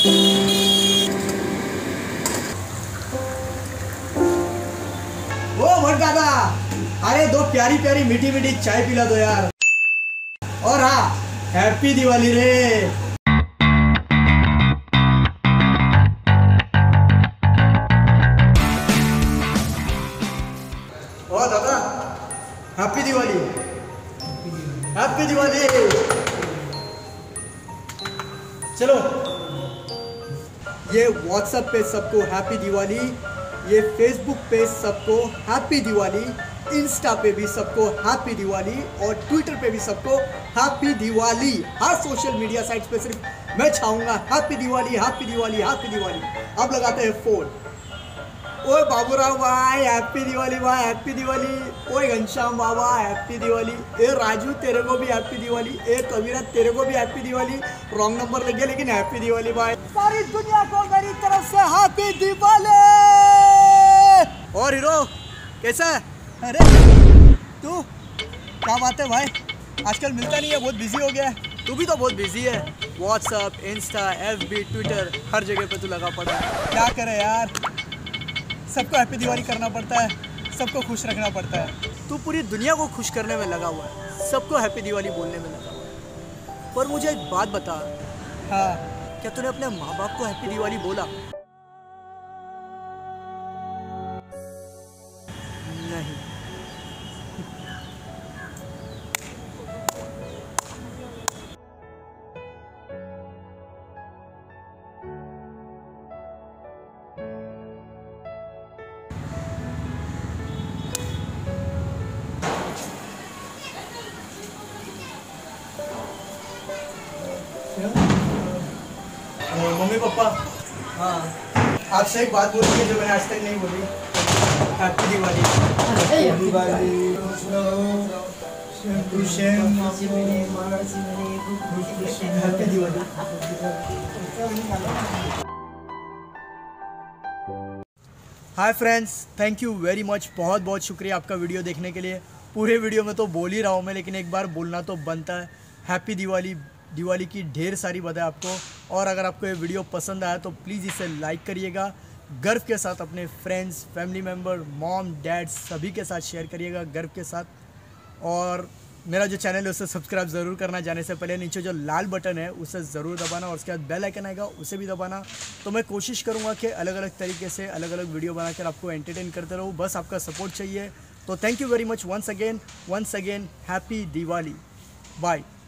ओ भट दादा, अरे दो प्यारी प्यारी मीठी मीठी चाय पिला दो यार। और हाँ, हैप्पी दिवाली रे। ओ दादा, हैप्पी दिवाली, हैप्पी दिवाली। चलो, ये व्हाट्सएप पे सबको हैप्पी दिवाली, ये फेसबुक पे सबको हैप्पी दिवाली, इंस्टा पे भी सबको हैप्पी दिवाली और ट्विटर पे भी सबको हैप्पी दिवाली। हर सोशल मीडिया साइट्स पे सिर्फ मैं चाहूँगा happy Diwali, happy Diwali, happy Diwali. अब लगाते हैं फोन। ओए बाबूराव भाई हैप्पी दिवाली भाई, हैप्पी दिवाली। ओए घनश्याम बाबा हैप्पी दिवाली। ए राजू तेरे को भी हैप्पी दिवाली। ए कबीरा तेरे को भी हैप्पी दिवाली। रॉन्ग नंबर लग गया लेकिन हैप्पी दिवाली भाई। सारी दुनिया को मेरी तरफ से हैप्पी दिवाली। और हीरो कैसा है? अरे तू क्या बात है भाई, आजकल मिलता नहीं है, बहुत बिजी हो गया है। तू भी तो बहुत बिजी है, व्हाट्सएप, इंस्टा, FB, ट्विटर, हर जगह पे तू लगा पड़ा है। क्या करे यार, सबको हैप्पी दिवाली करना पड़ता है, सबको खुश रखना पड़ता है। तू पूरी दुनिया को खुश करने में लगा हुआ है, सबको हैप्पी दिवाली बोलने में लगा हुआ है। पर मुझे एक बात बता, हाँ, क्या तूने अपने माँ बाप को हैप्पी दिवाली बोला? नहीं। मम्मी पापा, हाँ, आपसे एक बात बोली है जो मैंने आज तक नहीं बोली। Happy Diwali. Happy Diwali. Hi friends, thank you very much, बहुत बहुत शुक्रिया आपका वीडियो देखने के लिए। पूरे वीडियो में तो बोल ही रहा हूँ मैं, लेकिन एक बार बोलना तो बनता है। हैप्पी दिवाली, दिवाली की ढेर सारी बधाई आपको। और अगर आपको ये वीडियो पसंद आया तो प्लीज़ इसे लाइक करिएगा, गर्व के साथ अपने friends, family member, mom, dad सभी के साथ शेयर करिएगा गर्व के साथ। और मेरा जो चैनल है उसे सब्सक्राइब ज़रूर करना। जाने से पहले नीचे जो लाल बटन है उसे ज़रूर दबाना और उसके बाद बेल आइकन आएगा उसे भी दबाना। तो मैं कोशिश करूँगा कि अलग अलग तरीके से अलग अलग वीडियो बनाकर आपको एंटरटेन करते रहूँ, बस आपका सपोर्ट चाहिए। तो thank you very much once again happy Diwali, bye.